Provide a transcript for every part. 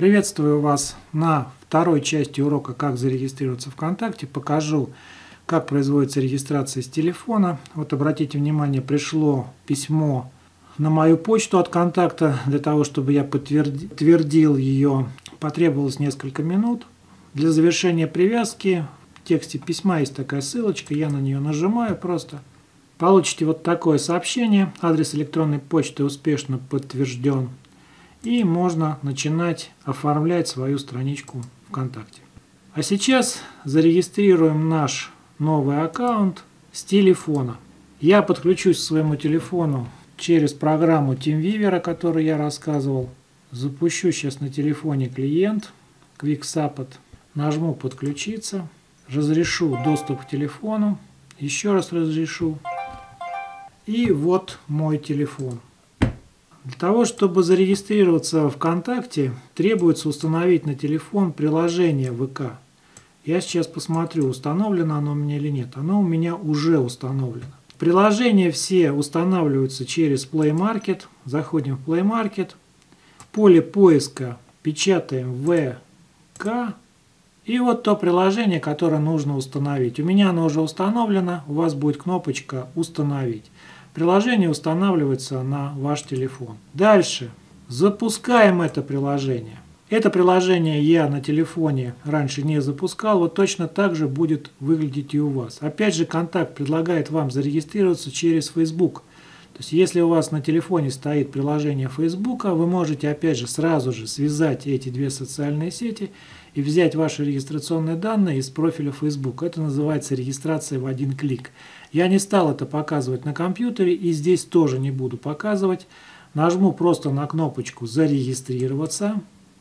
Приветствую вас на второй части урока «Как зарегистрироваться ВКонтакте». Покажу, как производится регистрация с телефона. Вот обратите внимание, пришло письмо на мою почту от контакта. Для того, чтобы я подтвердил ее, потребовалось несколько минут. Для завершения привязки в тексте письма есть такая ссылочка, я на нее нажимаю просто. Получите вот такое сообщение. Адрес электронной почты успешно подтвержден. И можно начинать оформлять свою страничку ВКонтакте. А сейчас зарегистрируем наш новый аккаунт с телефона. Я подключусь к своему телефону через программу TeamViewer, о которой я рассказывал. Запущу сейчас на телефоне клиент QuickSupport. Нажму «Подключиться». Разрешу доступ к телефону. Еще раз разрешу. И вот мой телефон. Для того, чтобы зарегистрироваться в ВКонтакте, требуется установить на телефон приложение ВК. Я сейчас посмотрю, установлено оно у меня или нет. Оно у меня уже установлено. Приложения все устанавливаются через Play Market. Заходим в Play Market. В поле поиска печатаем ВК. И вот то приложение, которое нужно установить. У меня оно уже установлено. У вас будет кнопочка «Установить». Приложение устанавливается на ваш телефон. Дальше запускаем это приложение. Это приложение я на телефоне раньше не запускал. Вот точно так же будет выглядеть и у вас. Опять же, контакт предлагает вам зарегистрироваться через Facebook. То есть, если у вас на телефоне стоит приложение Facebook, вы можете опять же сразу же связать эти две социальные сети и взять ваши регистрационные данные из профиля Facebook. Это называется регистрация в один клик. Я не стал это показывать на компьютере и здесь тоже не буду показывать. Нажму просто на кнопочку «Зарегистрироваться»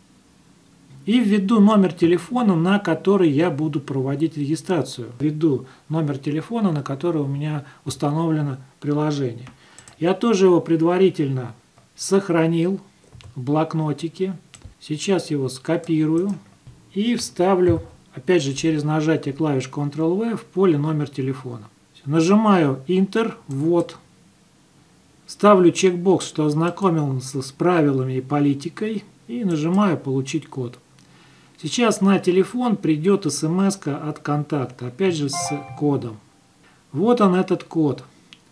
и введу номер телефона, на который я буду проводить регистрацию. Введу номер телефона, на который у меня установлено приложение. Я тоже его предварительно сохранил в блокнотике. Сейчас его скопирую и вставлю, опять же, через нажатие клавиш Ctrl-V в поле номер телефона. Нажимаю Enter, ввод. Ставлю чекбокс, что ознакомился с правилами и политикой. И нажимаю Получить код. Сейчас на телефон придет смс-ка от контакта, опять же с кодом. Вот он, этот код.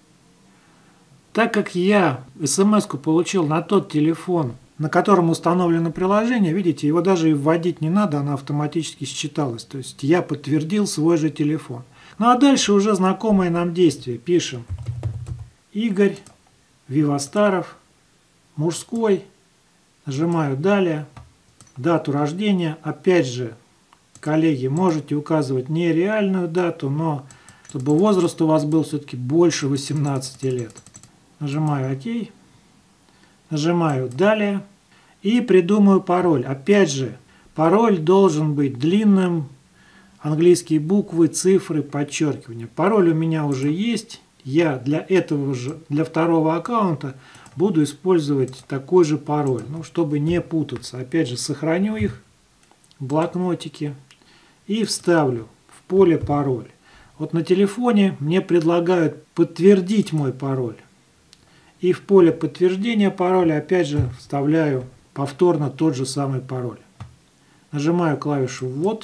Так как я смс-ку получил на тот телефон, на котором установлено приложение, видите, его даже и вводить не надо, она автоматически считалась. То есть я подтвердил свой же телефон. Ну а дальше уже знакомые нам действия. Пишем Игорь Вивостаров, мужской, нажимаю «Далее», дату рождения. Опять же, коллеги, можете указывать не реальную дату, но чтобы возраст у вас был все-таки больше 18 лет. Нажимаю «Ок», нажимаю «Далее» и придумаю пароль. Опять же, пароль должен быть длинным, английские буквы, цифры, подчеркивания. Пароль у меня уже есть. Я для этого же, для второго аккаунта буду использовать такой же пароль, чтобы не путаться. Опять же, сохраню их в блокнотике и вставлю в поле пароль. Вот на телефоне мне предлагают подтвердить мой пароль. И в поле подтверждения пароля опять же вставляю повторно тот же самый пароль. Нажимаю клавишу «Ввод»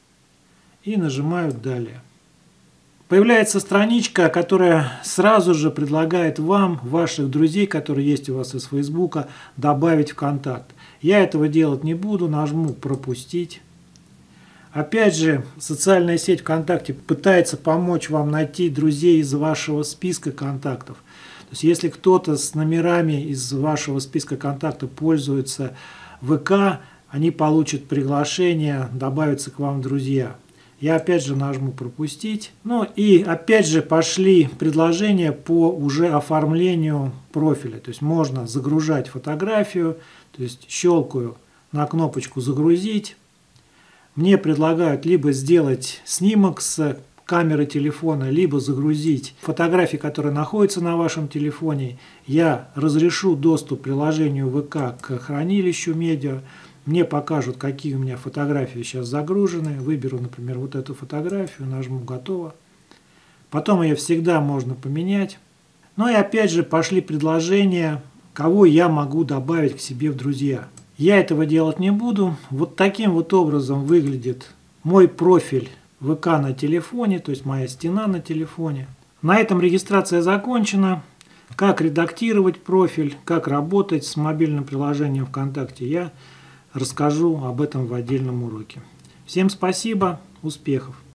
и нажимаю «Далее». Появляется страничка, которая сразу же предлагает вам, ваших друзей, которые есть у вас из Фейсбука, добавить в контакт. Я этого делать не буду, нажму «Пропустить». Опять же, социальная сеть ВКонтакте пытается помочь вам найти друзей из вашего списка контактов. То есть, если кто-то с номерами из вашего списка контактов пользуется ВК, они получат приглашение, добавиться к вам в друзья. Я опять же нажму «Пропустить». Ну и опять же пошли предложения по уже оформлению профиля. То есть можно загружать фотографию, то есть щелкаю на кнопочку «Загрузить». Мне предлагают либо сделать снимок с камеры телефона, либо загрузить фотографии, которые находятся на вашем телефоне. Я разрешу доступ к приложению ВК к хранилищу медиа. Мне покажут, какие у меня фотографии сейчас загружены. Выберу, например, вот эту фотографию, нажму «Готово». Потом ее всегда можно поменять. Ну и опять же пошли предложения, кого я могу добавить к себе в друзья. Я этого делать не буду. Вот таким вот образом выглядит мой профиль ВК на телефоне, то есть моя стена на телефоне. На этом регистрация закончена. Как редактировать профиль, как работать с мобильным приложением ВКонтакте, я расскажу об этом в отдельном уроке. Всем спасибо, успехов!